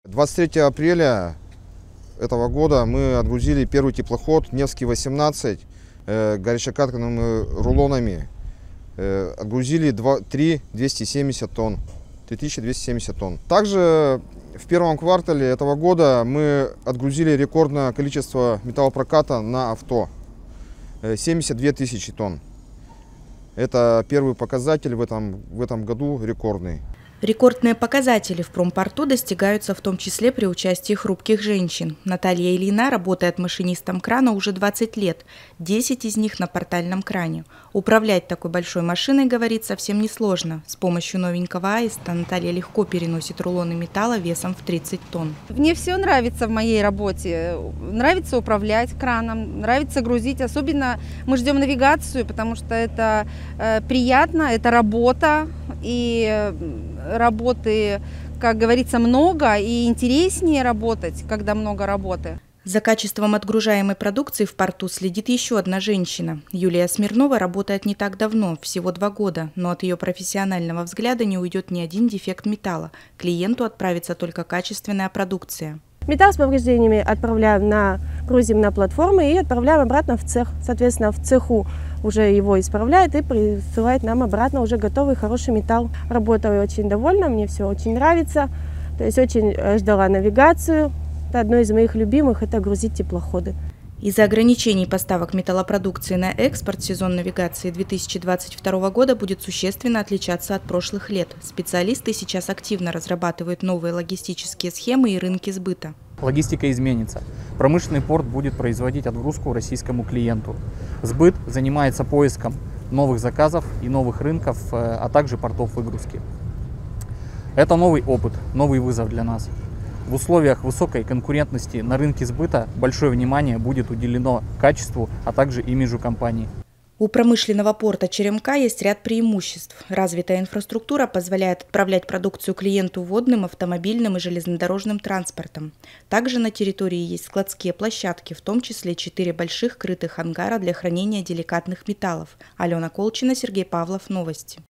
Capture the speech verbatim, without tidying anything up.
двадцать третьего апреля этого года мы отгрузили первый теплоход Невский восемнадцать э, горячекатанными рулонами. Э, отгрузили три тысячи двести семьдесят тонн. три тысячи двести семьдесят тонн. Также в первом квартале этого года мы отгрузили рекордное количество металлопроката на авто. Э, семьдесят две тысячи тонн. Это первый показатель в этом, в этом году рекордный. Рекордные показатели в промпорту достигаются в том числе при участии хрупких женщин. Наталья Ильина работает машинистом крана уже двадцать лет, десять из них на портальном кране. Управлять такой большой машиной, говорит, совсем несложно. С помощью новенького аиста Наталья легко переносит рулоны металла весом в тридцать тонн. Мне все нравится в моей работе. Нравится управлять краном, нравится грузить. Особенно мы ждем навигацию, потому что это э, приятно, это работа. И э, работы, как говорится, много, и интереснее работать, когда много работы. За качеством отгружаемой продукции в порту следит еще одна женщина. Юлия Смирнова работает не так давно, всего два года, но от ее профессионального взгляда не уйдет ни один дефект металла. Клиенту отправится только качественная продукция. Металл с повреждениями отправляем на, грузим на платформы и отправляем обратно в цех. Соответственно, в цеху уже его исправляет и присылает нам обратно уже готовый хороший металл. Работаю очень довольна, мне все очень нравится. То есть очень ждала навигацию. Одно из моих любимых – это грузить теплоходы. Из-за ограничений поставок металлопродукции на экспорт сезон навигации две тысячи двадцать второго года будет существенно отличаться от прошлых лет. Специалисты сейчас активно разрабатывают новые логистические схемы и рынки сбыта. Логистика изменится. Промышленный порт будет производить отгрузку российскому клиенту. Сбыт занимается поиском новых заказов и новых рынков, а также портов выгрузки. Это новый опыт, новый вызов для нас. В условиях высокой конкурентности на рынке сбыта большое внимание будет уделено качеству, а также имиджу компании. У промышленного порта Черемка есть ряд преимуществ. Развитая инфраструктура позволяет отправлять продукцию клиенту водным, автомобильным и железнодорожным транспортом. Также на территории есть складские площадки, в том числе четыре больших крытых ангара для хранения деликатных металлов. Алена Колчина, Сергей Павлов, Новости.